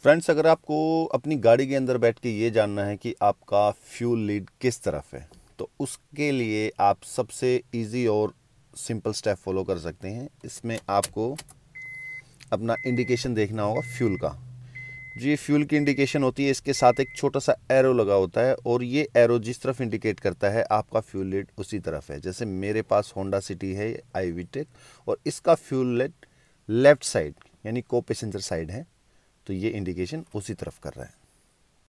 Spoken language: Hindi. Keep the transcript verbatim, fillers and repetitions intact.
फ्रेंड्स, अगर आपको अपनी गाड़ी के अंदर बैठ के ये जानना है कि आपका फ्यूल लीड किस तरफ है, तो उसके लिए आप सबसे इजी और सिंपल स्टेप फॉलो कर सकते हैं। इसमें आपको अपना इंडिकेशन देखना होगा फ्यूल का। जो ये फ्यूल की इंडिकेशन होती है, इसके साथ एक छोटा सा एरो लगा होता है और ये एरो जिस तरफ इंडिकेट करता है आपका फ्यूल लीड उसी तरफ है। जैसे मेरे पास होंडा सिटी है आई वी टेक और इसका फ्यूल लीड लेफ्ट साइड यानी को पैसेंजर साइड है, तो ये इंडिकेशन उसी तरफ कर रहा है।